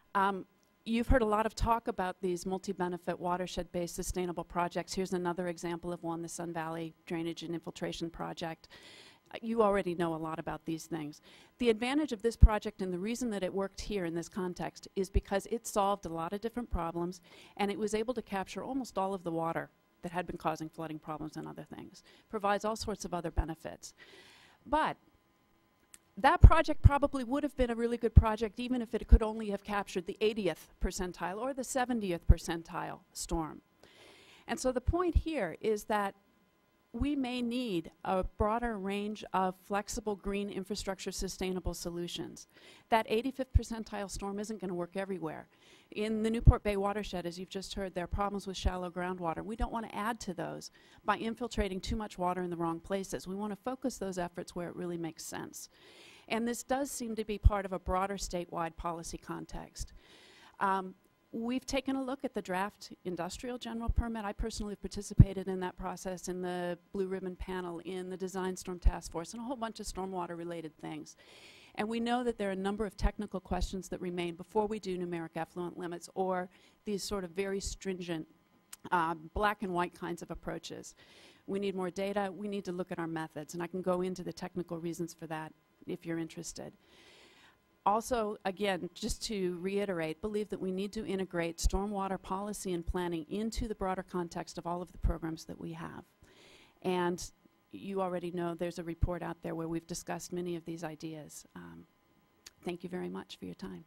You've heard a lot of talk about these multi-benefit watershed-based sustainable projects. Here's another example of one, the Sun Valley Drainage and Infiltration Project. You already know a lot about these things. The advantage of this project and the reason that it worked here in this context is because it solved a lot of different problems and it was able to capture almost all of the water that had been causing flooding problems and other things. Provides all sorts of other benefits. But that project probably would have been a really good project even if it could only have captured the 80th percentile or the 70th percentile storm. And so the point here is that we may need a broader range of flexible green infrastructure sustainable solutions. That 85th percentile storm isn't going to work everywhere. In the Newport Bay watershed, as you've just heard, there are problems with shallow groundwater. We don't want to add to those by infiltrating too much water in the wrong places. We want to focus those efforts where it really makes sense. And this does seem to be part of a broader statewide policy context. We've taken a look at the draft industrial general permit. I personally participated in that process in the Blue Ribbon panel, in the Design Storm Task Force, and a whole bunch of stormwater related things. And we know that there are a number of technical questions that remain before we do numeric effluent limits or these sort of very stringent black and white kinds of approaches. We need more data. We need to look at our methods, and I can go into the technical reasons for that if you're interested. Also, again, just to reiterate, believe that we need to integrate stormwater policy and planning into the broader context of all of the programs that we have. And you already know there's a report out there where we've discussed many of these ideas. Thank you very much for your time.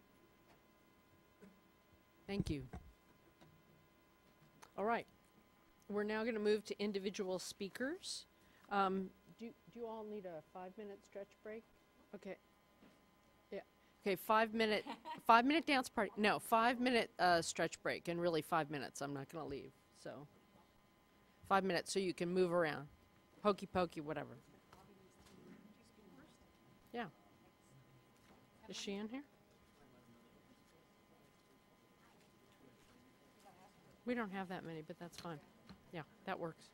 Thank you. All right. We're now going to move to individual speakers. Do you all need a 5-minute stretch break? Okay. Yeah. Okay, 5-minute 5-minute dance party. No, 5-minute stretch break, and really 5 minutes. I'm not going to leave. So 5 minutes so you can move around. Hokey pokey, whatever. Yeah. Is she in here? We don't have that many, but that's fine. Yeah, that works.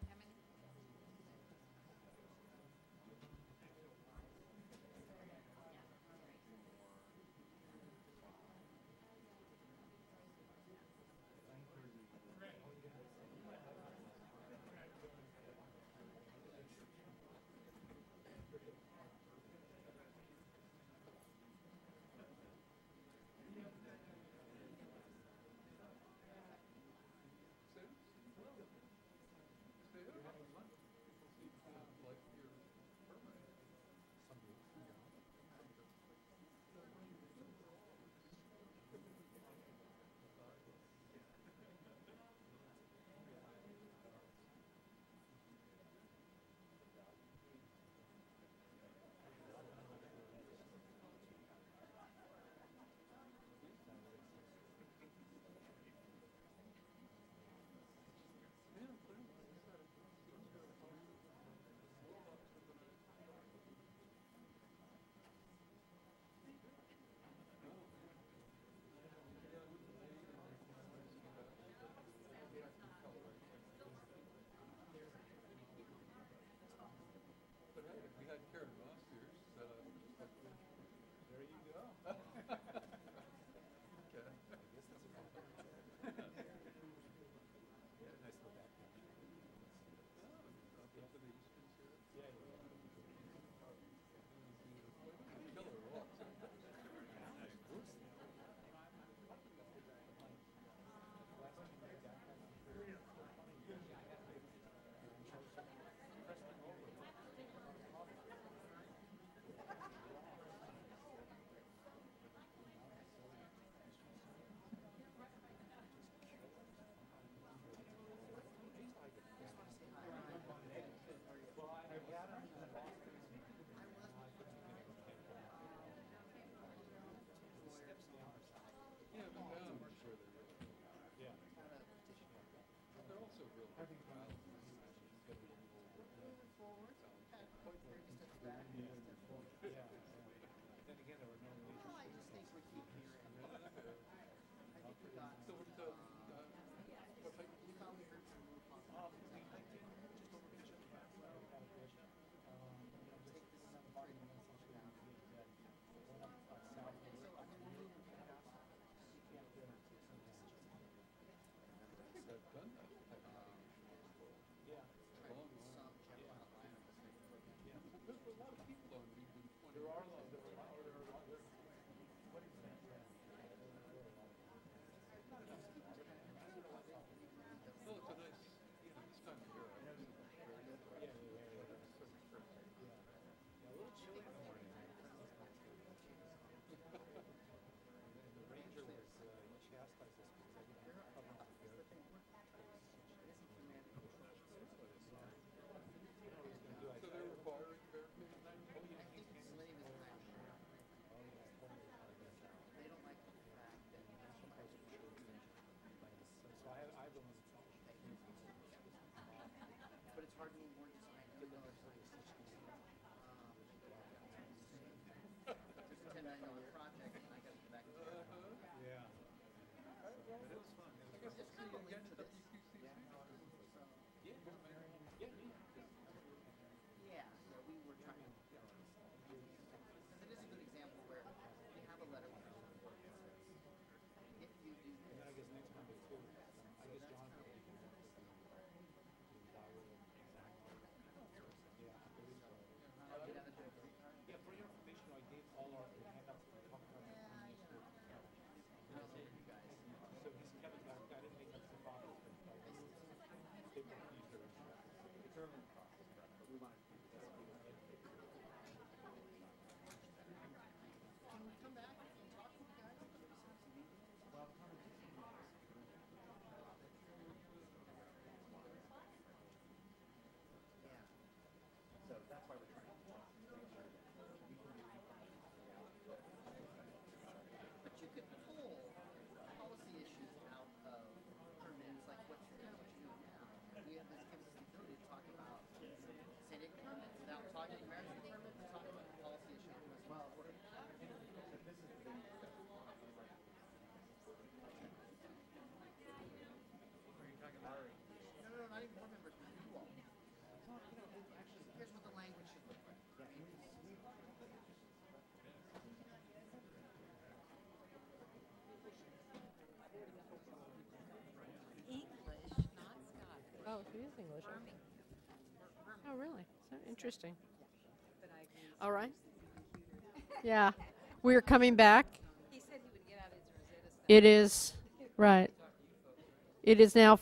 Oh, he is English. Oh, really? So interesting. All right. Yeah. We're coming back. He said he would get out his Rosetta Stone. It is, right. It is now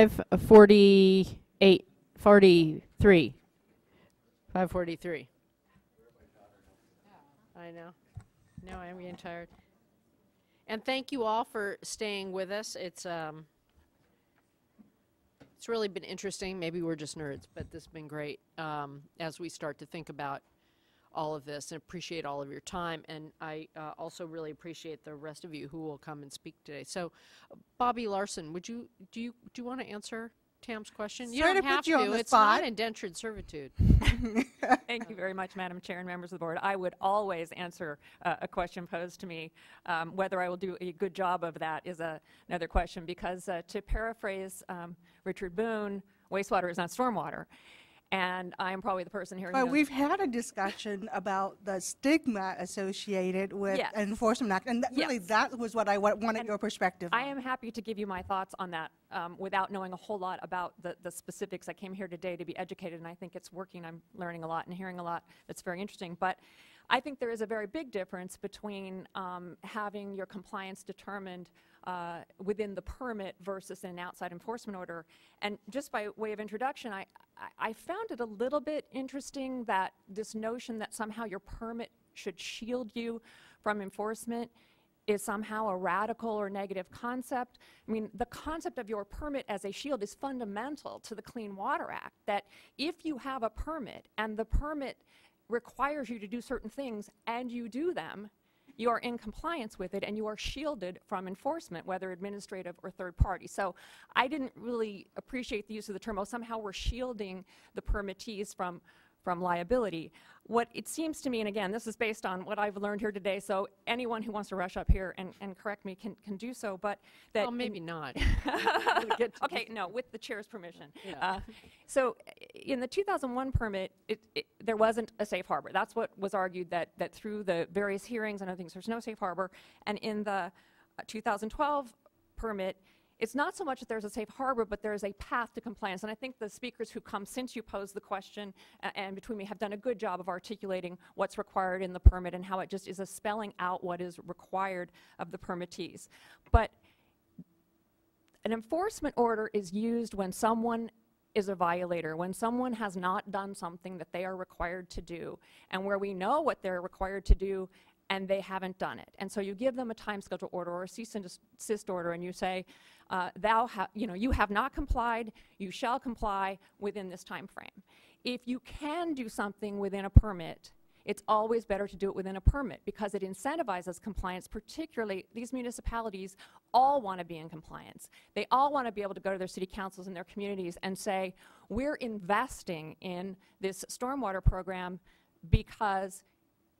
5:48, 43. 5:43. I know. No, I am getting tired. And thank you all for staying with us. It's really been interesting. Maybe we're just nerds, but this has been great as we start to think about all of this, and appreciate all of your time. And I also really appreciate the rest of you who will come and speak today. So, Bobby Larson, do you want to answer Tam's question? You Sorry don't to have put you on to. the It's spot. not indentured servitude. Thank you very much, Madam Chair and members of the board. I would always answer a question posed to me. Whether I will do a good job of that is another question, because to paraphrase Richard Boone, wastewater is not stormwater. And I am probably the person here who But knows. we've had a discussion about the stigma associated with Yes. an enforcement act, and really Yes. that was what I wanted And your perspective I on. am happy to give you my thoughts on that without knowing a whole lot about the specifics. I came here today to be educated, and I think it's working. I'm learning a lot and hearing a lot that's very interesting. But I think there is a very big difference between having your compliance determined within the permit versus an outside enforcement order. And just by way of introduction, I found it a little bit interesting that this notion that somehow your permit should shield you from enforcement is somehow a radical or negative concept. I mean, the concept of your permit as a shield is fundamental to the Clean Water Act, that if you have a permit and the permit requires you to do certain things and you do them, you are in compliance with it and you are shielded from enforcement, whether administrative or third party. So I didn't really appreciate the use of the term, oh, somehow we're shielding the permittees from liability. What it seems to me, and again, this is based on what I've learned here today, so anyone who wants to rush up here and correct me can do so, but that— Well, maybe not. Okay, no, with the chair's permission. Yeah. So in the 2001 permit, there wasn't a safe harbor. That's what was argued, that through the various hearings and other things, there's no safe harbor. And in the 2012 permit, it's not so much that there's a safe harbor, but there's a path to compliance. And I think the speakers who come since you posed the question and between me have done a good job of articulating what's required in the permit and how it just is a spelling out what is required of the permittees. But an enforcement order is used when someone is a violator, when someone has not done something that they are required to do, and where we know what they're required to do and they haven't done it. And so you give them a time schedule order or a cease and desist order, and you say, you have not complied, you shall comply within this time frame. If you can do something within a permit, it's always better to do it within a permit because it incentivizes compliance. Particularly, these municipalities all want to be in compliance. They all want to be able to go to their city councils and their communities and say, we're investing in this stormwater program because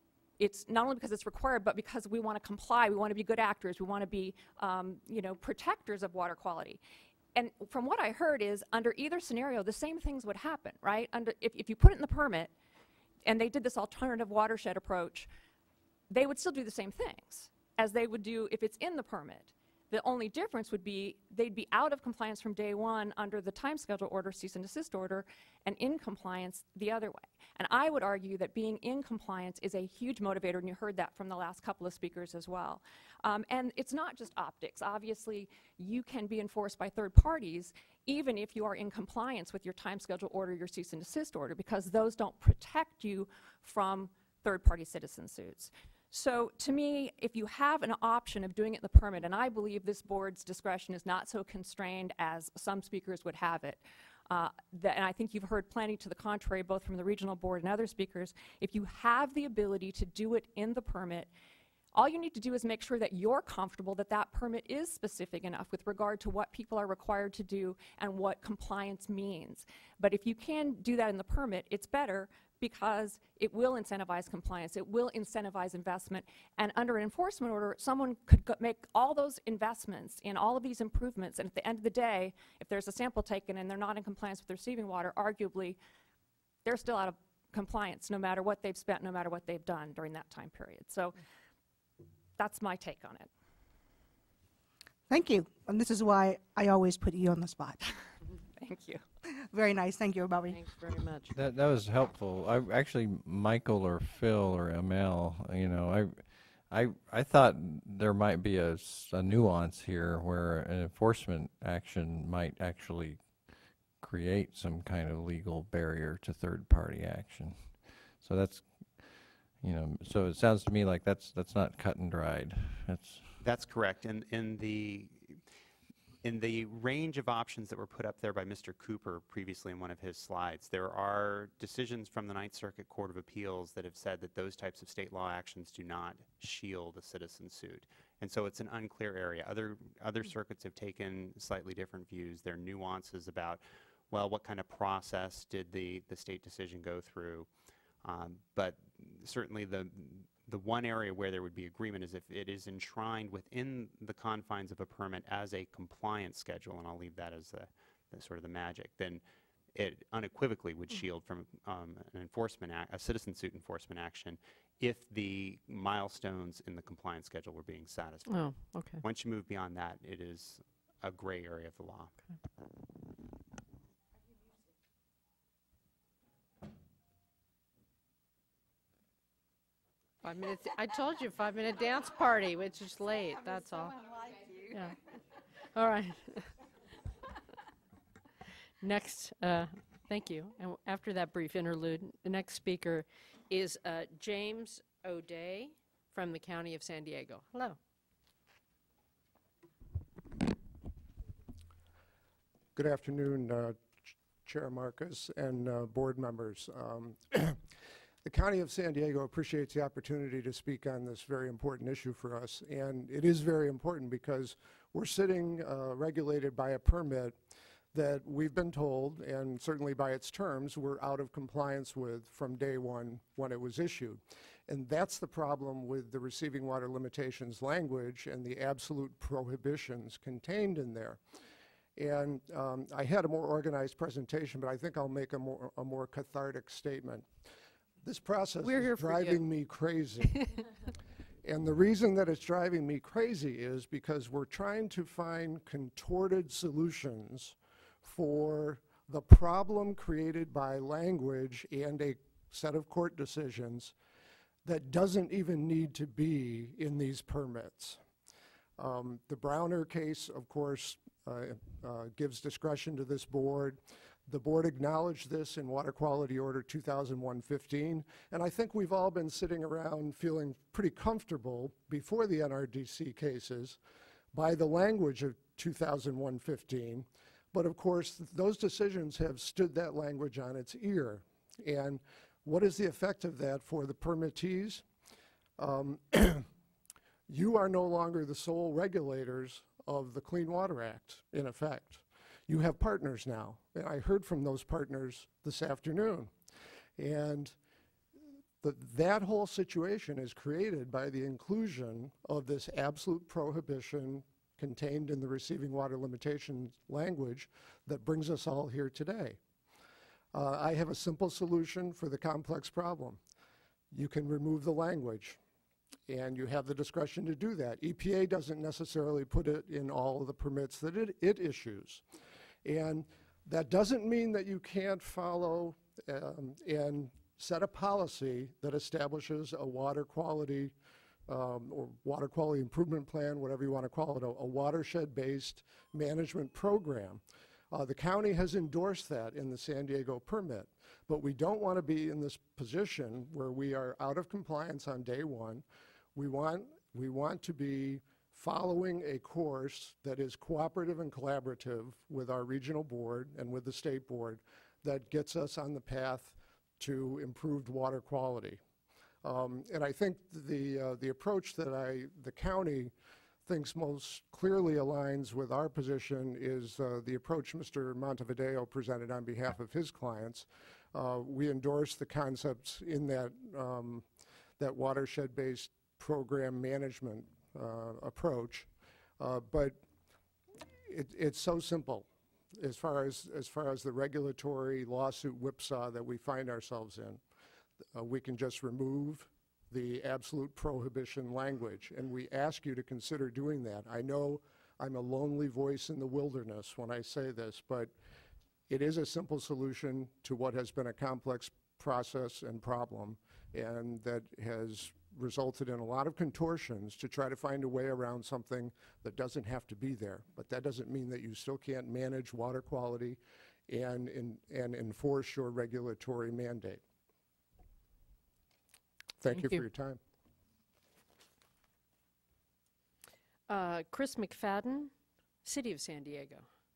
it's not only because it's required, but because we want to comply, we want to be good actors, we want to be, protectors of water quality. And from what I heard is, under either scenario, the same things would happen, right? If you put it in the permit, and they did this alternative watershed approach, they would still do the same things as they would do if it's in the permit. The only difference would be they'd be out of compliance from day one under the time schedule order, cease and desist order, and in compliance the other way. And I would argue that being in compliance is a huge motivator, and you heard that from the last couple of speakers as well. And it's not just optics. Obviously, you can be enforced by third parties even if you are in compliance with your time schedule order, your cease and desist order, because those don't protect you from third-party citizen suits. So to me, if you have an option of doing it in the permit, and I believe this board's discretion is not so constrained as some speakers would have it, and I think you've heard plenty to the contrary, both from the regional board and other speakers, if you have the ability to do it in the permit, all you need to do is make sure that you're comfortable that that permit is specific enough with regard to what people are required to do and what compliance means. But if you can do that in the permit, it's better, because it will incentivize compliance, it will incentivize investment, and under an enforcement order, someone could make all those investments in all of these improvements, and at the end of the day, if there's a sample taken and they're not in compliance with receiving water, arguably, they're still out of compliance no matter what they've spent, no matter what they've done during that time period. So that's my take on it. Thank you. And this is why I always put you on the spot. Thank you. Very nice. Thank you, Bobby. Thanks very much. That was helpful. Actually, Michael or Phil or ML, I thought there might be a nuance here where an enforcement action might actually create some kind of legal barrier to third-party action. So that's, so it sounds to me like that's not cut and dried. That's correct. And in the range of options that were put up there by Mr. Cooper previously in one of his slides, there are decisions from the Ninth Circuit Court of Appeals that have said that those types of state law actions do not shield a citizen suit. And so it's an unclear area. Other circuits have taken slightly different views. There are nuances about, well, what kind of process did the state decision go through? But certainly the one area where there would be agreement is if it is enshrined within the confines of a permit as a compliance schedule, and I'll leave that as the sort of the magic, then it unequivocally would shield from a citizen suit enforcement action if the milestones in the compliance schedule were being satisfied. Oh, okay. Once you move beyond that, it is a gray area of the law. Okay. .5 minutes. I told you, 5-minute dance party, which is late. That's all. Yeah. All right. Next, thank you. And after that brief interlude, the next speaker is James O'Day from the County of San Diego. Hello. Good afternoon, Chair Marcus and board members. The County of San Diego appreciates the opportunity to speak on this very important issue for us, and it is very important because we're sitting regulated by a permit that we've been told, and certainly by its terms, we're out of compliance with from day one when it was issued. And that's the problem with the receiving water limitations language and the absolute prohibitions contained in there. And I had a more organized presentation, but I think I'll make a more cathartic statement. This process is driving me crazy. And the reason that it's driving me crazy is because we're trying to find contorted solutions for the problem created by language and a set of court decisions that doesn't even need to be in these permits. The Browner case, of course, gives discretion to this board. The board acknowledged this in Water Quality Order 2001-15, and I think we've all been sitting around feeling pretty comfortable before the NRDC cases by the language of 2001-15, but of course those decisions have stood that language on its ear. And what is the effect of that for the permittees? You are no longer the sole regulators of the Clean Water Act, in effect. You have partners now, and I heard from those partners this afternoon. And That whole situation is created by the inclusion of this absolute prohibition contained in the receiving water limitation language that brings us all here today. I have a simple solution for the complex problem. You can remove the language, and you have the discretion to do that. EPA doesn't necessarily put it in all of the permits that it issues. And that doesn't mean that you can't follow and set a policy that establishes a water quality or water quality improvement plan, whatever you want to call it, a watershed-based management program. The county has endorsed that in the San Diego permit, but we don't want to be in this position where we are out of compliance on day one. We want to be following a course that is cooperative and collaborative with our regional board and with the state board that gets us on the path to improved water quality. And I think the approach that the county thinks most clearly aligns with our position is the approach Mr. Montevideo presented on behalf of his clients. We endorse the concepts in that, that watershed-based program management approach, but it's so simple as far as the regulatory lawsuit whipsaw that we find ourselves in. We can just remove the absolute prohibition language, and we ask you to consider doing that. I know I'm a lonely voice in the wilderness when I say this, but it is a simple solution to what has been a complex process and problem, and that has resulted in a lot of contortions to try to find a way around something that doesn't have to be there. But that doesn't mean that you still can't manage water quality and enforce your regulatory mandate. Thank you for your time. Chris McFadden, City of San Diego.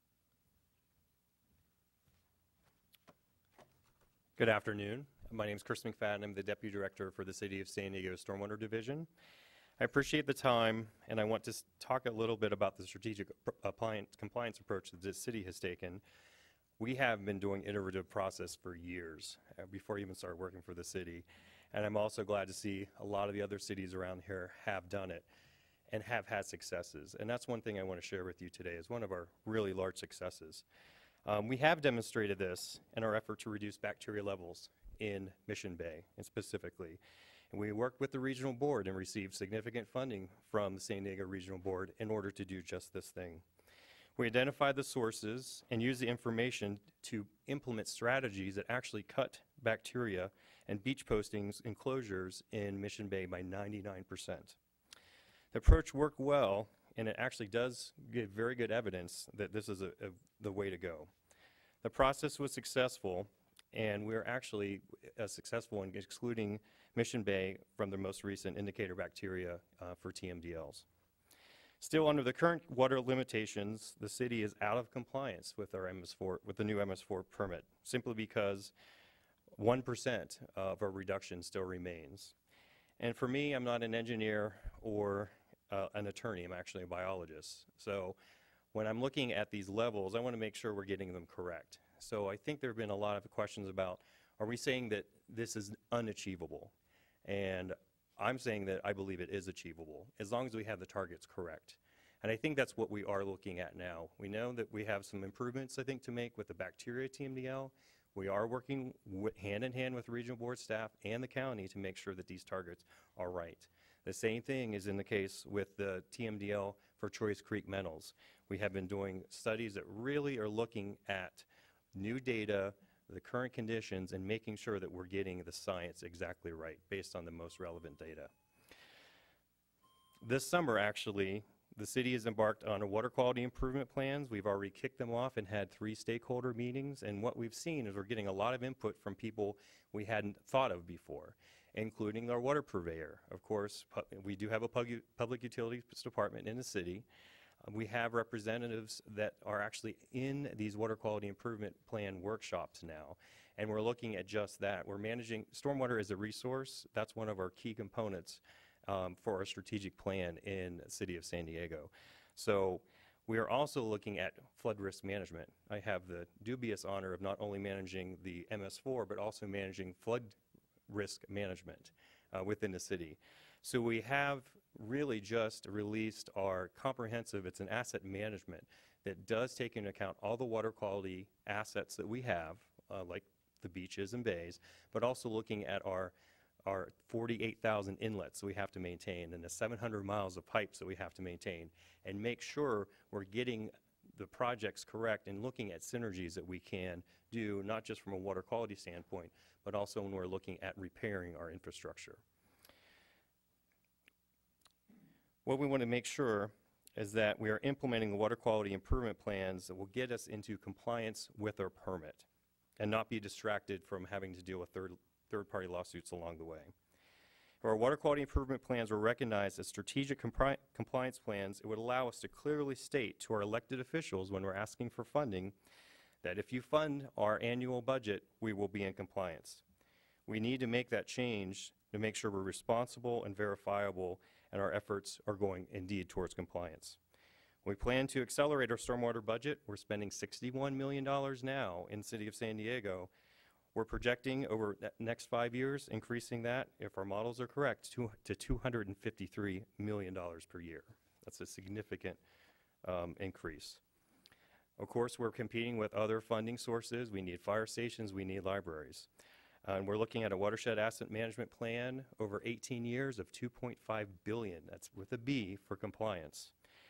Good afternoon. My name is Chris McFadden. I'm the Deputy Director for the City of San Diego Stormwater Division. I appreciate the time, and I want to talk a little bit about the strategic compliance approach that this city has taken. We have been doing iterative process for years, before I even started working for the city. And I'm also glad to see a lot of the other cities around here have done it and have had successes. And that's one thing I want to share with you today is one of our really large successes. We have demonstrated this in our effort to reduce bacteria levels in Mission Bay, and specifically. And we worked with the regional board and received significant funding from the San Diego Regional Board in order to do just this thing. We identified the sources and used the information to implement strategies that actually cut bacteria and beach postings and closures in Mission Bay by 99%. The approach worked well, and it actually does give very good evidence that this is the way to go. The process was successful, and we're actually successful in excluding Mission Bay from the most recent indicator bacteria for TMDLs. Still, under the current water limitations, the city is out of compliance with our MS4, with the new MS4 permit, simply because 1% of our reduction still remains. And for me, I'm not an engineer or an attorney. I'm actually a biologist. So when I'm looking at these levels, I want to make sure we're getting them correct. So I think there have been a lot of questions about, are we saying that this is unachievable? And I'm saying that I believe it is achievable, as long as we have the targets correct. And I think that's what we are looking at now. We know that we have some improvements, I think, to make with the bacteria TMDL. We are working hand in hand with regional board staff and the county to make sure that these targets are right. The same thing is in the case with the TMDL for Choice Creek Metals. We have been doing studies that really are looking at new data, the current conditions, and making sure that we're getting the science exactly right based on the most relevant data. This summer, actually, the city has embarked on a water quality improvement plans. We've already kicked them off and had 3 stakeholder meetings, and what we've seen is we're getting a lot of input from people we hadn't thought of before, including our water purveyor. Of course, we do have a public utilities department in the city. We have representatives that are actually in these water quality improvement plan workshops now, and we're looking at just that. We're managing stormwater as a resource. That's one of our key components for our strategic plan in the city of San Diego. So we are also looking at flood risk management. I have the dubious honor of not only managing the MS4, but also managing flood risk management within the city. So we have really just released our comprehensive, it's an asset management that does take into account all the water quality assets that we have, like the beaches and bays, but also looking at our 48,000 inlets that we have to maintain and the 700 miles of pipes that we have to maintain, and make sure we're getting the projects correct and looking at synergies that we can do, not just from a water quality standpoint, but also when we're looking at repairing our infrastructure. What we want to make sure is that we are implementing the water quality improvement plans that will get us into compliance with our permit and not be distracted from having to deal with third-party lawsuits along the way. If our water quality improvement plans were recognized as strategic compliance plans, it would allow us to clearly state to our elected officials when we're asking for funding that if you fund our annual budget, we will be in compliance. We need to make that change to make sure we're responsible and verifiable and our efforts are going indeed towards compliance. We plan to accelerate our stormwater budget. We're spending $61 million now in the city of San Diego. We're projecting over the next 5 years, increasing that, if our models are correct, to $253 million per year. That's a significant increase. Of course, we're competing with other funding sources. We need fire stations, we need libraries. And we're looking at a watershed asset management plan over 18 years of $2.5 billion. That's with a B for compliance.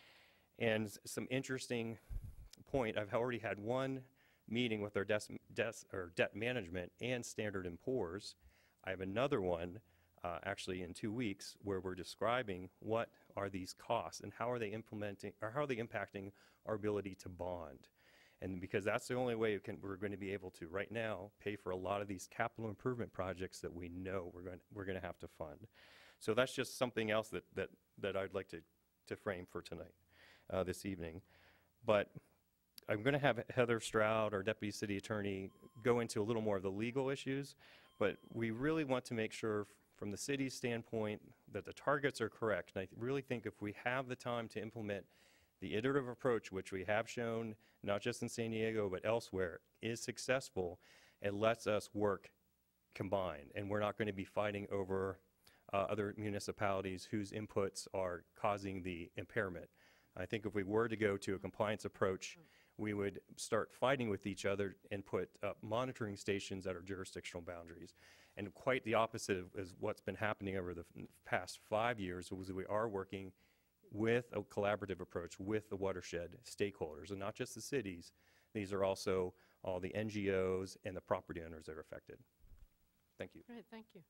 And some interesting point, I've already had one meeting with our debt management and Standard & Poor's. I have another one actually in 2 weeks where we're describing what are these costs and how are they implementing or how are they impacting our ability to bond. And because that's the only way we're going to be able to right now pay for a lot of these capital improvement projects that we know we're going to have to fund. So that's just something else that I'd like to frame for tonight, this evening. But I'm going to have Heather Stroud, our Deputy City Attorney, go into a little more of the legal issues, but we really want to make sure from the city's standpoint that the targets are correct. And I really think if we have the time to implement the iterative approach, which we have shown not just in San Diego but elsewhere, is successful, it lets us work combined. And we're not going to be fighting over other municipalities whose inputs are causing the impairment. I think if we were to go to a compliance approach, we would start fighting with each other and put up monitoring stations at our jurisdictional boundaries. And quite the opposite is what's been happening over the past 5 years, was we are working with a collaborative approach with the watershed stakeholders, and not just the cities. These are also all the NGOs and the property owners that are affected. Thank you. Great, thank you.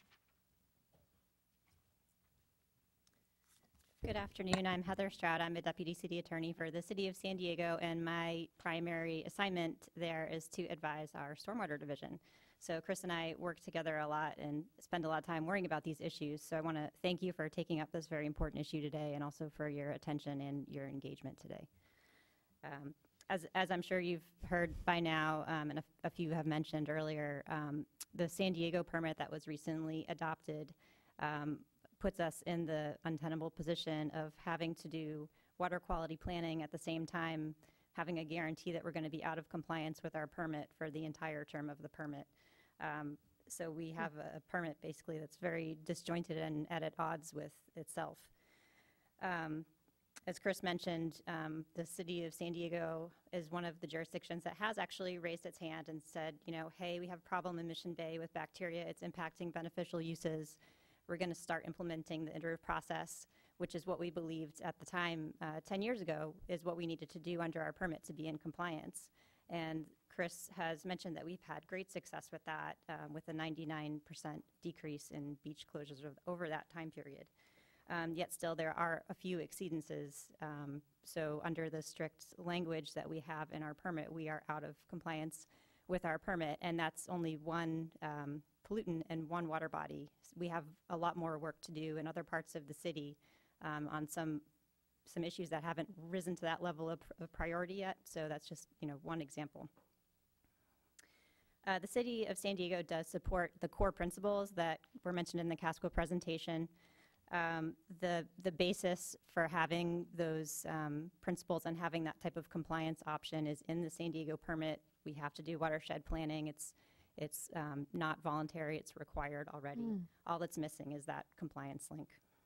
Good afternoon. I'm Heather Stroud. I'm a Deputy City Attorney for the City of San Diego, and my primary assignment there is to advise our Stormwater Division. So Chris and I work together a lot and spend a lot of time worrying about these issues. So I want to thank you for taking up this very important issue today, and also for your attention and your engagement today. As I'm sure you've heard by now, and a few have mentioned earlier, the San Diego permit that was recently adopted puts us in the untenable position of having to do water quality planning at the same time having a guarantee that we're going to be out of compliance with our permit for the entire term of the permit. So we have a permit basically that's very disjointed and at odds with itself. As Chris mentioned, the City of San Diego is one of the jurisdictions that has actually raised its hand and said, you know, hey, we have a problem in Mission Bay with bacteria. It's impacting beneficial uses. We're going to start implementing the iterative process, which is what we believed at the time 10 years ago is what we needed to do under our permit to be in compliance. And Chris has mentioned that we've had great success with that, with a 99% decrease in beach closures over that time period. Yet still there are a few exceedances. So under the strict language that we have in our permit, we are out of compliance with our permit, and that's only one pollutant and one water body. We have a lot more work to do in other parts of the city on some issues that haven't risen to that level of priority yet. So that's just one example. The City of San Diego does support the core principles that were mentioned in the Casco presentation. The basis for having those principles and having that type of compliance option is in the San Diego permit. We have to do watershed planning. It's not voluntary, it's required already. All that's missing is that compliance link.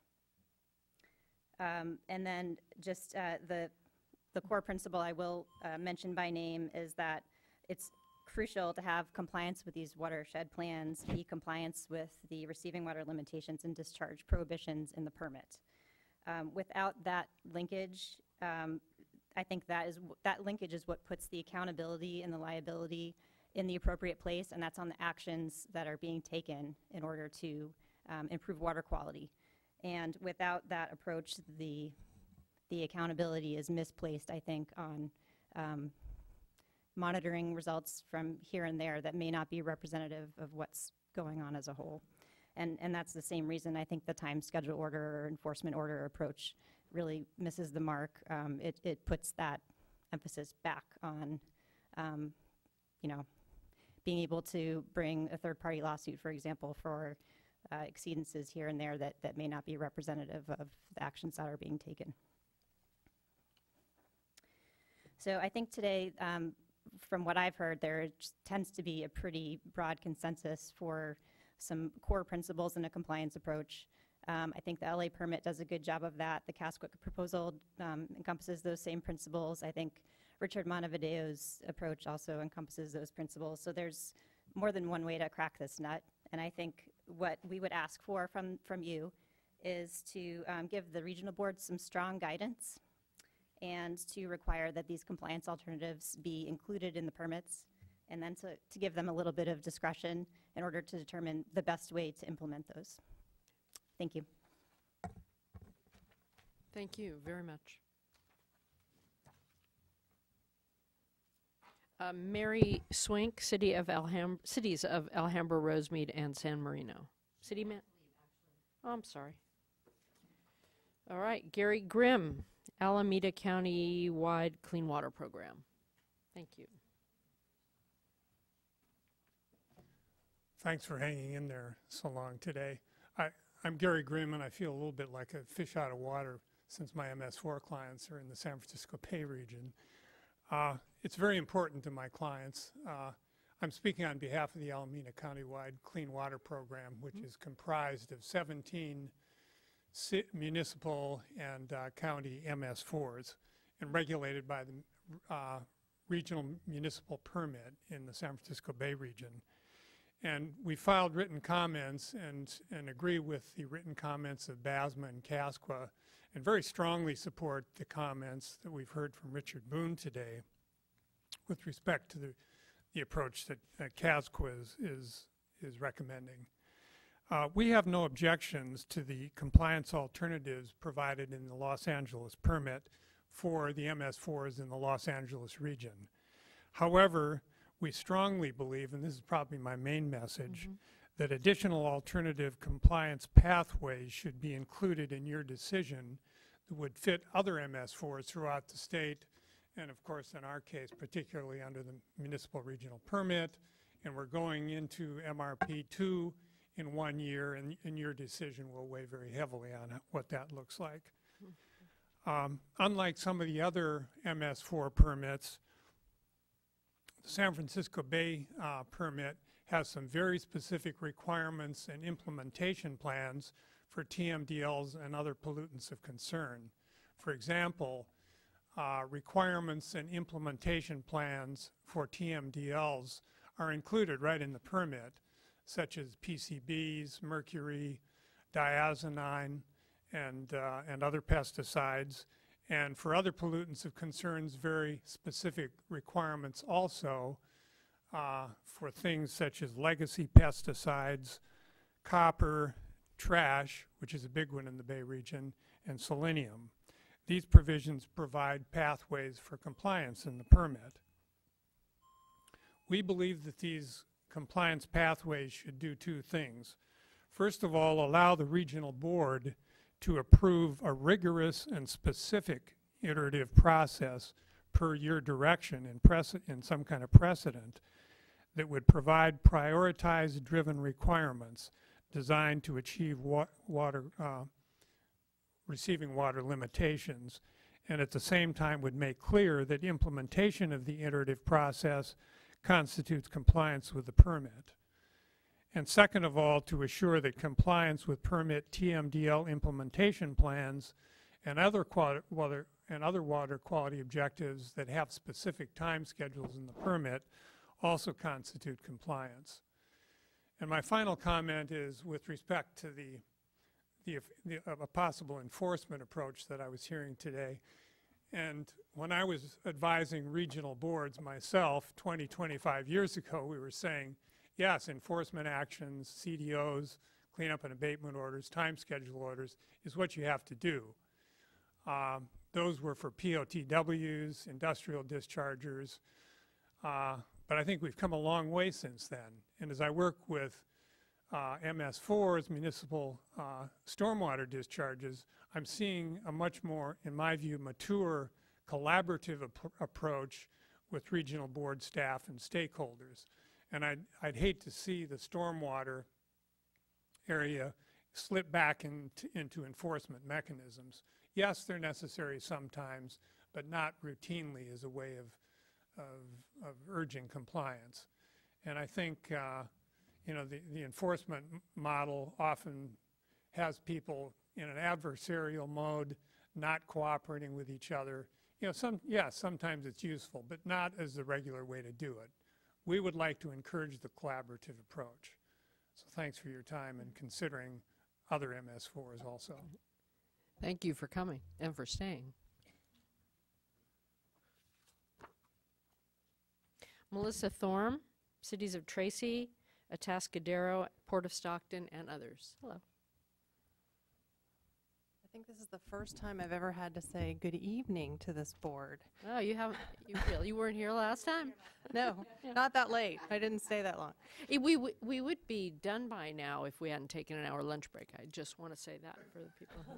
And then just the core principle I will mention by name is that it's crucial to have compliance with these watershed plans, be compliance with the receiving water limitations and discharge prohibitions in the permit. Without that linkage, I think that linkage is what puts the accountability and the liability in the appropriate place, and that's on the actions that are being taken in order to improve water quality. And without that approach, the accountability is misplaced, I think, on monitoring results from here and there that may not be representative of what's going on as a whole. And that's the same reason I think the time schedule order or enforcement order approach really misses the mark. It puts that emphasis back on, you know, being able to bring a third-party lawsuit, for example, for exceedances here and there that may not be representative of the actions that are being taken. So I think today, from what I've heard, there tends to be a pretty broad consensus for some core principles in a compliance approach. I think the LA permit does a good job of that. The Casquick proposal encompasses those same principles. I think Richard Montevideo's approach also encompasses those principles. So there's more than one way to crack this nut. And I think what we would ask for from you is to give the regional board some strong guidance and to require that these compliance alternatives be included in the permits, and then to give them a little bit of discretion in order to determine the best way to implement those. Thank you. Thank you very much. Mary Swink, Cities of Alhambra, Rosemead, and San Marino. City man? Oh, I'm sorry. All right, Gary Grimm, Alameda County-wide Clean Water Program. Thank you. Thanks for hanging in there so long today. I'm Gary Grimm, and I feel a little bit like a fish out of water since my MS4 clients are in the San Francisco Bay region. It's very important to my clients. I'm speaking on behalf of the Alameda County-wide Clean Water Program, which is comprised of 17 municipal and county MS4s and regulated by the regional municipal permit in the San Francisco Bay region. And we filed written comments and agree with the written comments of BASMA and CASQA, and very strongly support the comments that we've heard from Richard Boone today with respect to the approach that CASQA is recommending. We have no objections to the compliance alternatives provided in the Los Angeles permit for the MS4s in the Los Angeles region. However, we strongly believe, and this is probably my main message, that additional alternative compliance pathways should be included in your decision that would fit other MS4s throughout the state, and of course in our case particularly under the municipal regional permit, and we're going into MRP2 in 1 year, and your decision will weigh very heavily on what that looks like. Unlike some of the other MS4 permits, the San Francisco Bay permit has some very specific requirements and implementation plans for TMDLs and other pollutants of concern. For example, requirements and implementation plans for TMDLs are included right in the permit, such as PCBs, mercury, diazonine, and other pesticides. And for other pollutants of concerns, very specific requirements also for things such as legacy pesticides, copper, trash, which is a big one in the Bay region, and selenium. These provisions provide pathways for compliance in the permit. We believe that these compliance pathways should do two things. First of all, allow the regional board to approve a rigorous and specific iterative process per your direction in some kind of precedent that would provide prioritized driven requirements designed to achieve receiving water limitations, and at the same time would make clear that implementation of the iterative process constitutes compliance with the permit. And second of all, to assure that compliance with permit TMDL implementation plans and other water quality objectives that have specific time schedules in the permit also constitute compliance. And my final comment is with respect to a possible enforcement approach that I was hearing today. And when I was advising regional boards myself 20, 25 years ago, we were saying, yes, enforcement actions, CDOs, cleanup and abatement orders, time schedule orders is what you have to do. Those were for POTWs, industrial dischargers, but I think we've come a long way since then. And as I work with MS4s, municipal stormwater discharges, I'm seeing a much more, in my view, mature, collaborative approach with regional board staff and stakeholders. And I'd hate to see the stormwater area slip back into enforcement mechanisms. Yes, they're necessary sometimes, but not routinely as a way of urging compliance. And I think you know, the enforcement model often has people in an adversarial mode, not cooperating with each other. You know, sometimes it's useful, but not as the regular way to do it. We would like to encourage the collaborative approach. So thanks for your time and considering other MS4s also. Thank you for coming and for staying. Melissa Thorm, Cities of Tracy, Atascadero, Port of Stockton, and others. Hello. I think this is the first time I've ever had to say good evening to this board. Oh, you haven't, you weren't here last time? No, not that late. I didn't stay that long. We would be done by now if we hadn't taken an hour lunch break. I just want to say that for the people who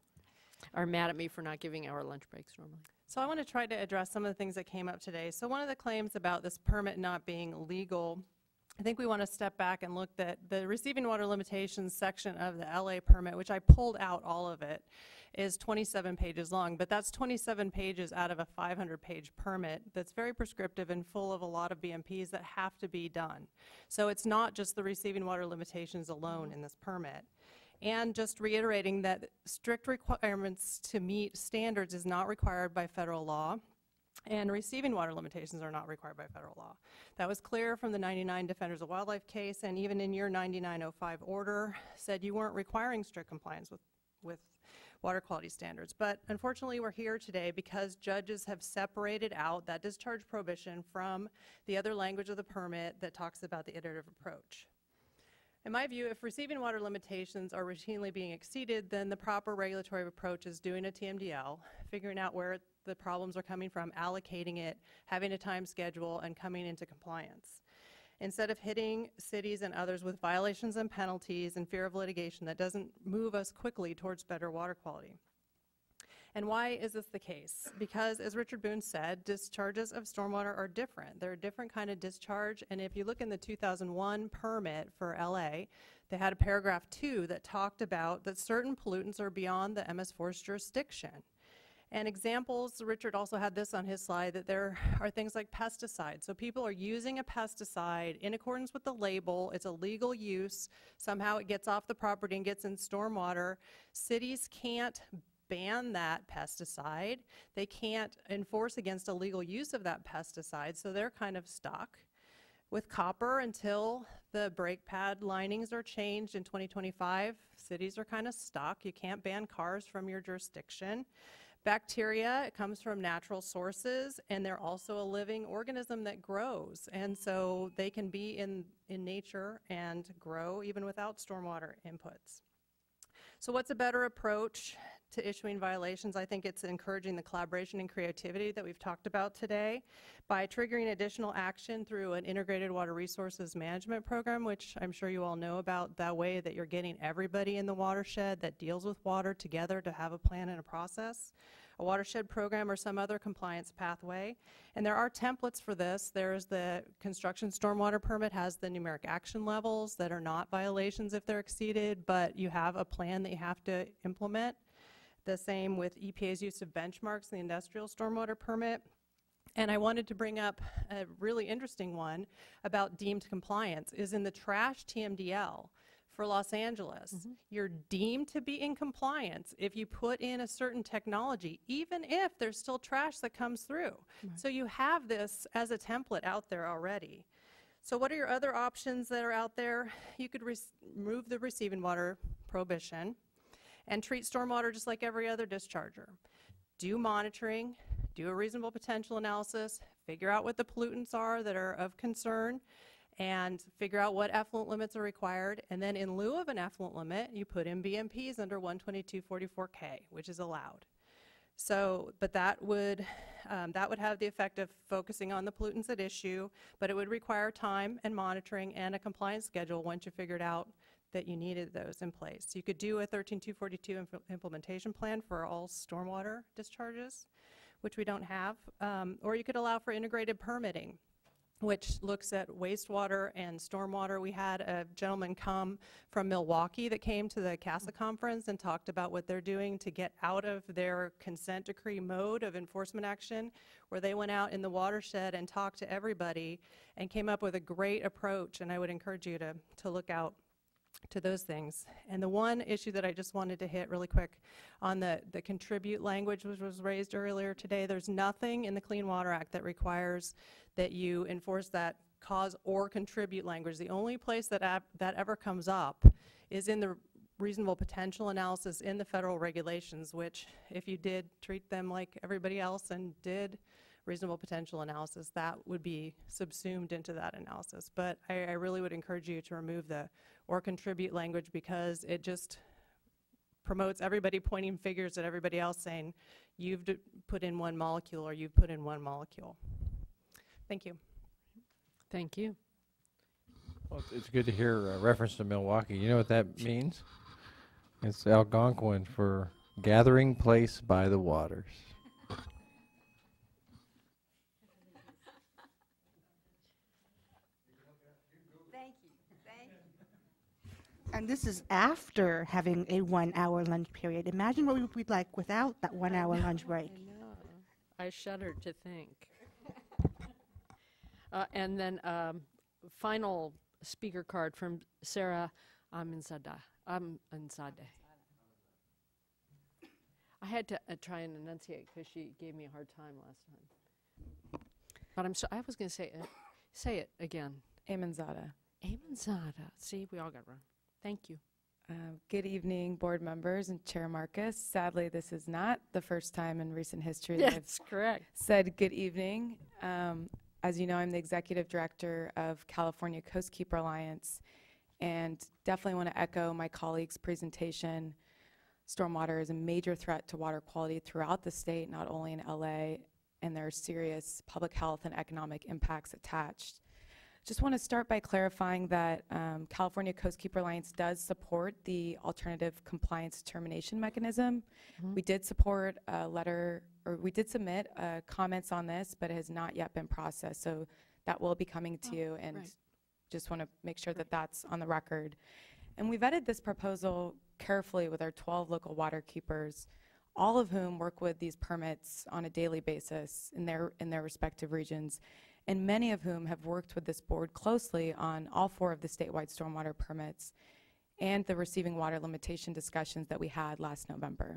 are mad at me for not giving hour lunch breaks normally. So I want to try to address some of the things that came up today. So one of the claims about this permit not being legal, I think we want to step back and look at the receiving water limitations section of the LA permit, which I pulled out all of it, is 27 pages long, but that's 27 pages out of a 500-page permit that's very prescriptive and full of a lot of BMPs that have to be done. So it's not just the receiving water limitations alone in this permit. And just reiterating that strict requirements to meet standards is not required by federal law, and receiving water limitations are not required by federal law. That was clear from the 99 Defenders of Wildlife case, and even in your 9905 order said you weren't requiring strict compliance with water quality standards. But unfortunately, we're here today because judges have separated out that discharge prohibition from the other language of the permit that talks about the iterative approach. In my view, if receiving water limitations are routinely being exceeded, then the proper regulatory approach is doing a TMDL, figuring out where the problems are coming from, allocating it, having a time schedule, and coming into compliance. Instead of hitting cities and others with violations and penalties and fear of litigation, that doesn't move us quickly towards better water quality. And why is this the case? Because, as Richard Boone said, discharges of stormwater are different. They're a different kind of discharge, and if you look in the 2001 permit for LA, they had a paragraph 2 that talked about that certain pollutants are beyond the MS4's jurisdiction. And examples, Richard also had this on his slide, that there are things like pesticides. So people are using a pesticide in accordance with the label. It's a legal use. Somehow it gets off the property and gets in stormwater. Cities can't ban that pesticide. They can't enforce against illegal use of that pesticide, so they're kind of stuck with copper until the brake pad linings are changed in 2025. Cities are kind of stuck. You can't ban cars from your jurisdiction. Bacteria, it comes from natural sources, and they're also a living organism that grows, and so they can be in nature and grow even without stormwater inputs. So what's a better approach to issuing violations? I think it's encouraging the collaboration and creativity that we've talked about today by triggering additional action through an integrated water resources management program, which I'm sure you all know about, that way that you're getting everybody in the watershed that deals with water together to have a plan and a process, a watershed program or some other compliance pathway. And there are templates for this. There's the construction stormwater permit has the numeric action levels that are not violations if they're exceeded, but you have a plan that you have to implement. The same with EPA's use of benchmarks in the industrial stormwater permit. And I wanted to bring up a really interesting one about deemed compliance is in the trash TMDL for Los Angeles. You're deemed to be in compliance if you put in a certain technology, even if there's still trash that comes through. So you have this as a template out there already. So what are your other options that are out there? You could remove the receiving water prohibition and treat stormwater just like every other discharger. Do monitoring, do a reasonable potential analysis, figure out what the pollutants are that are of concern, and figure out what effluent limits are required. And then in lieu of an effluent limit, you put in BMPs under 12244K, which is allowed. So, but that would have the effect of focusing on the pollutants at issue, but it would require time and monitoring and a compliance schedule once you figured out that you needed those in place. You could do a 13242 implementation plan for all stormwater discharges, which we don't have, or you could allow for integrated permitting, which looks at wastewater and stormwater. We had a gentleman come from Milwaukee that came to the CASA conference and talked about what they're doing to get out of their consent decree mode of enforcement action, where they went out in the watershed and talked to everybody and came up with a great approach. And I would encourage you to look out to those things. And the one issue that I just wanted to hit really quick on the contribute language, which was raised earlier today, there's nothing in the Clean Water Act that requires that you enforce that cause or contribute language. The only place that that ever comes up is in the reasonable potential analysis in the federal regulations, which if you did treat them like everybody else and did reasonable potential analysis, that would be subsumed into that analysis. But I really would encourage you to remove the or contribute language, because it just promotes everybody pointing fingers at everybody else saying, you've put in one molecule or you've put in one molecule. Thank you. Thank you. Well, it's good to hear a reference to Milwaukee. You know what that means? It's Algonquin for gathering place by the waters. And this is after having a 1 hour lunch period. Imagine what we would be like without that 1 hour lunch break. I know. I shudder to think. And then final speaker card from Sarah Aminzadeh. I had to try and enunciate because she gave me a hard time last time. But I was going to say it again. Aminzadeh. Aminzadeh. See, we all got it wrong. Thank you. Good evening, board members and Chair Marcus. Sadly, this is not the first time in recent history that That's correct. said good evening. As you know, I'm the executive director of California Coastkeeper Alliance, and definitely want to echo my colleague's presentation. Stormwater is a major threat to water quality throughout the state, not only in LA, and there are serious public health and economic impacts attached. Just want to start by clarifying that California Coastkeeper Alliance does support the alternative compliance determination mechanism. We did support a letter, or we did submit comments on this, but it has not yet been processed. So that will be coming to you, and just want to make sure that that's on the record. And we vetted this proposal carefully with our 12 local water keepers, all of whom work with these permits on a daily basis in their respective regions, and many of whom have worked with this board closely on all 4 of the statewide stormwater permits and the receiving water limitation discussions that we had last November.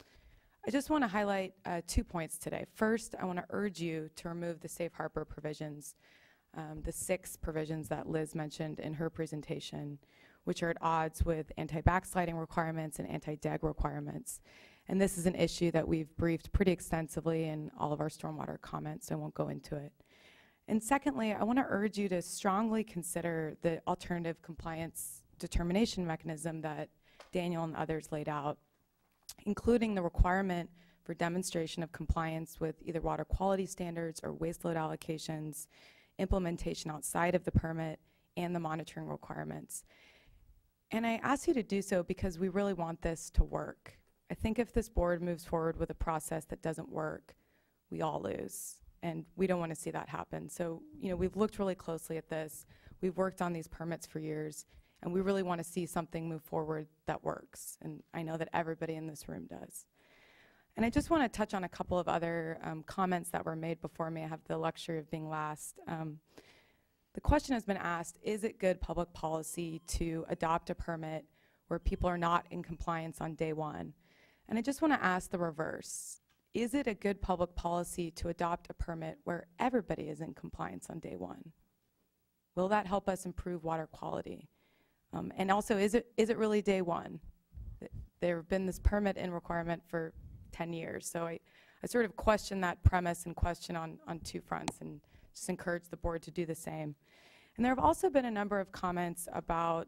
I just want to highlight 2 points today. First, I want to urge you to remove the safe harbor provisions, the 6 provisions that Liz mentioned in her presentation, which are at odds with anti-backsliding requirements and anti-DEG requirements. And this is an issue that we've briefed pretty extensively in all of our stormwater comments, so I won't go into it. And secondly, I want to urge you to strongly consider the alternative compliance determination mechanism that Daniel and others laid out, including the requirement for demonstration of compliance with either water quality standards or waste load allocations, implementation outside of the permit, and the monitoring requirements. And I ask you to do so because we really want this to work. I think if this board moves forward with a process that doesn't work, we all lose. And we don't want to see that happen. So, we've looked really closely at this. We've worked on these permits for years, and we really want to see something move forward that works. And I know that everybody in this room does. And I just want to touch on a couple of other comments that were made before me. I have the luxury of being last. The question has been asked, is it good public policy to adopt a permit where people are not in compliance on day one? And I just want to ask the reverse. Is it a good public policy to adopt a permit where everybody is in compliance on day one? Will that help us improve water quality? And also, is it really day one? There have been this permit in requirement for 10 years. So I sort of question that premise and question on two fronts, and just encourage the board to do the same. And there have also been a number of comments about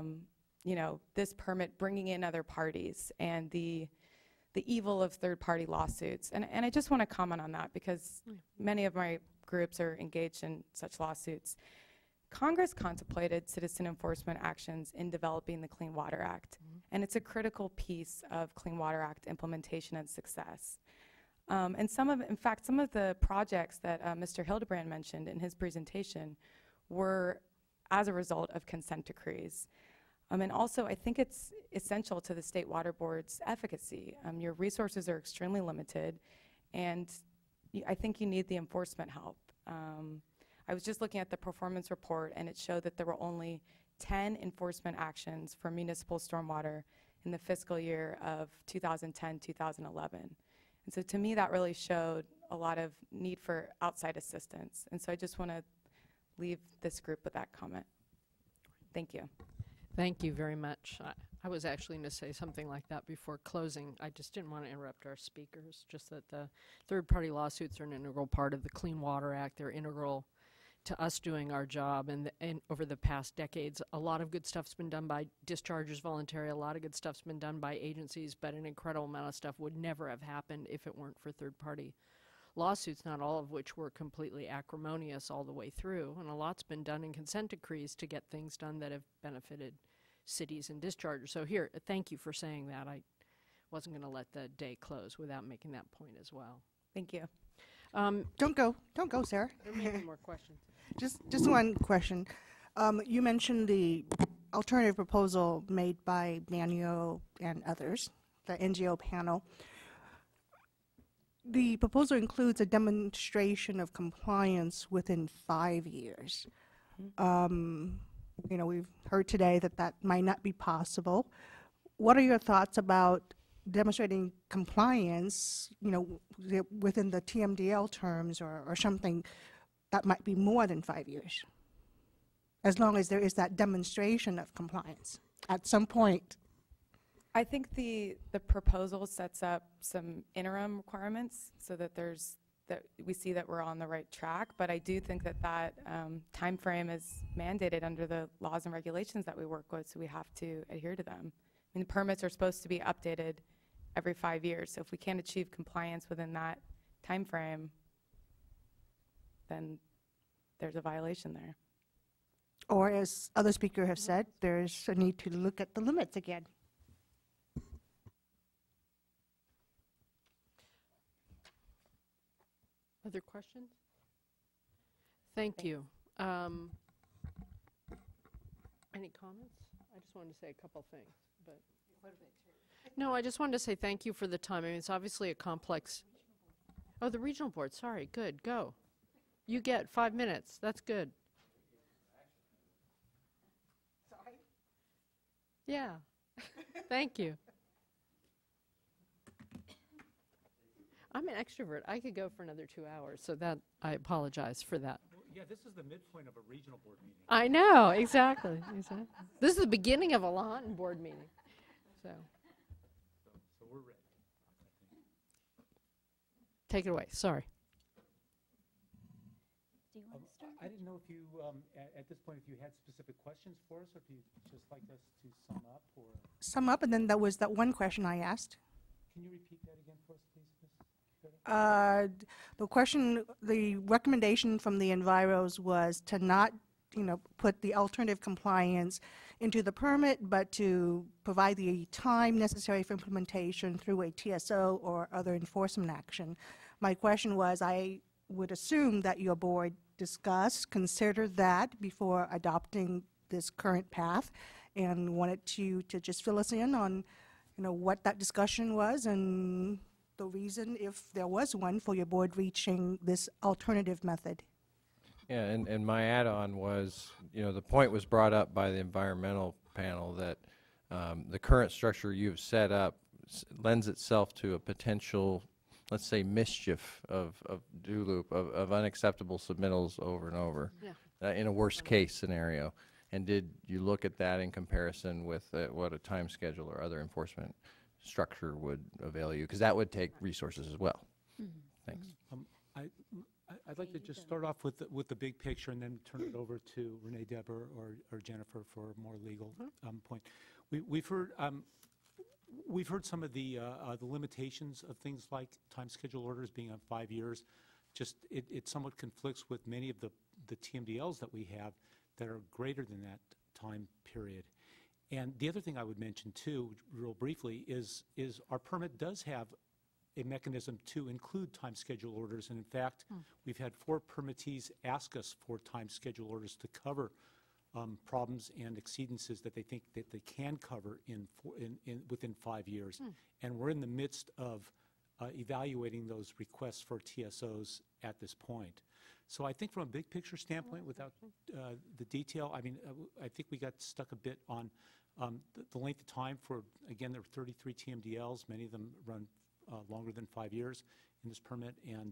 this permit bringing in other parties and the evil of third-party lawsuits. And I just want to comment on that because many of my groups are engaged in such lawsuits. Congress contemplated citizen enforcement actions in developing the Clean Water Act, and it's a critical piece of Clean Water Act implementation and success. And in fact, some of the projects that Mr. Hildebrand mentioned in his presentation were as a result of consent decrees. And also, I think it's essential to the state water board's efficacy. Your resources are extremely limited, and I think you need the enforcement help. I was just looking at the performance report, and it showed that there were only 10 enforcement actions for municipal stormwater in the fiscal year of 2010-2011. And so to me, that really showed a lot of need for outside assistance. And so I just want to leave this group with that comment. Thank you. Thank you very much. I was actually going to say something like that before closing. I just didn't want to interrupt our speakers, just that the third-party lawsuits are an integral part of the Clean Water Act. They're integral to us doing our job, and over the past decades, a lot of good stuff's been done by dischargers voluntary, a lot of good stuff's been done by agencies, but an incredible amount of stuff would never have happened if it weren't for third-party lawsuits, not all of which were completely acrimonious all the way through, and a lot's been done in consent decrees to get things done that have benefited cities and dischargers. So here, thank you for saying that. I wasn't going to let the day close without making that point as well. Thank you. Don't go, Sarah. There may be more questions. Just one question. You mentioned the alternative proposal made by Manio and others, the NGO panel. The proposal includes a demonstration of compliance within 5 years. We've heard today that might not be possible. What are your thoughts about demonstrating compliance, within the TMDL terms or something that might be more than 5 years, as long as there is that demonstration of compliance at some point? I think the proposal sets up some interim requirements so that we see that we're on the right track, but I do think that time frame is mandated under the laws and regulations that we work with, so we have to adhere to them. I mean, the permits are supposed to be updated every 5 years, so if we can't achieve compliance within that time frame, then there's a violation there. Or, as other speakers have said, there's a need to look at the limits again. Other questions? Thank you. Any comments? I just wanted to say a couple things, but no, I just wanted to say thank you for the time. I mean, it's obviously a complex. Oh, the regional board. Sorry. Good. Go. You get 5 minutes. That's good. Sorry. Yeah. Thank you. I'm an extrovert. I could go for another 2 hours, so that I apologize for that. Well, yeah, this is the midpoint of a regional board meeting. I know, exactly. This is the beginning of a Lahontan board meeting. So we're ready. Take it away. Sorry. Do you want to start? I didn't know if you, at this point, if you had specific questions for us, or if you'd just like us to sum up, or... Sum up, and then there was that one question I asked. Can you repeat that again for us, please, Ms. The recommendation from the Enviros was to not, put the alternative compliance into the permit, but to provide the time necessary for implementation through a TSO or other enforcement action. My question was, I would assume that your board consider that before adopting this current path, and wanted you to just fill us in on, what that discussion was and the reason, if there was one, for your board reaching this alternative method. Yeah, and my add-on was, the point was brought up by the environmental panel that the current structure you've set up lends itself to a potential, let's say, mischief of do loop, of unacceptable submittals over and over in a worst case scenario. And did you look at that in comparison with what a time schedule or other enforcement structure would avail you? Because that would take resources as well. Thanks. I'd like to just start off with the big picture and then turn it over to Renee, Deborah, or Jennifer for a more legal point. We've heard some of the limitations of things like time schedule orders being on 5 years. Just it somewhat conflicts with many of the TMDLs that we have that are greater than that time period. And the other thing I would mention too, real briefly, is our permit does have a mechanism to include time schedule orders. And in fact, we've had 4 permittees ask us for time schedule orders to cover problems and exceedances that they think that they can cover within 5 years. And we're in the midst of evaluating those requests for TSOs at this point. So I think from a big picture standpoint, without the detail, I mean, I think we got stuck a bit on the length of time for, again, there are 33 TMDLs. Many of them run longer than 5 years in this permit. And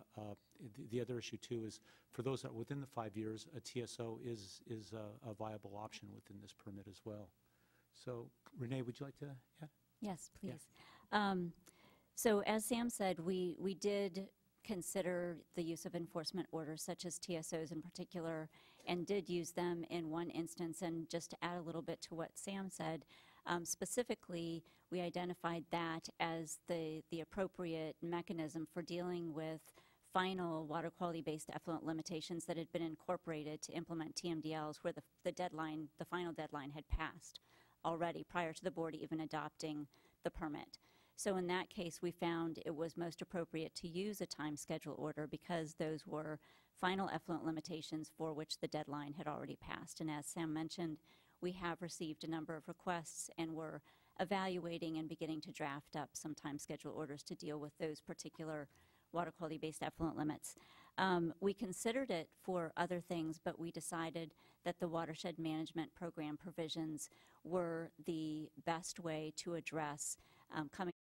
the other issue, too, is for those that are within the 5 years, a TSO is a viable option within this permit as well. So, Renee, would you like to add? Yes, please. Yeah. So as Sam said, we did consider the use of enforcement orders, such as TSOs in particular, and did use them in one instance. And just to add a little bit to what Sam said, specifically, we identified that as the appropriate mechanism for dealing with final water quality-based effluent limitations that had been incorporated to implement TMDLs where the final deadline had passed already prior to the board even adopting the permit. So in that case, we found it was most appropriate to use a time schedule order because those were final effluent limitations for which the deadline had already passed. And as Sam mentioned, we have received a number of requests and we're evaluating and beginning to draft up some time schedule orders to deal with those particular water quality-based effluent limits. We considered it for other things, but we decided that the watershed management program provisions were the best way to address coming